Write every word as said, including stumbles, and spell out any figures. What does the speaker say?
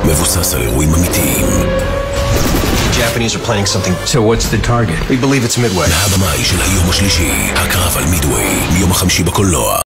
מבוסס על אירועים אמיתיים. Japanese are planning something. So what's the target? We believe it's Midway. מהבמאי של היום השלישי, הקרב על מידוויי, מיום החמישי בקולנוע.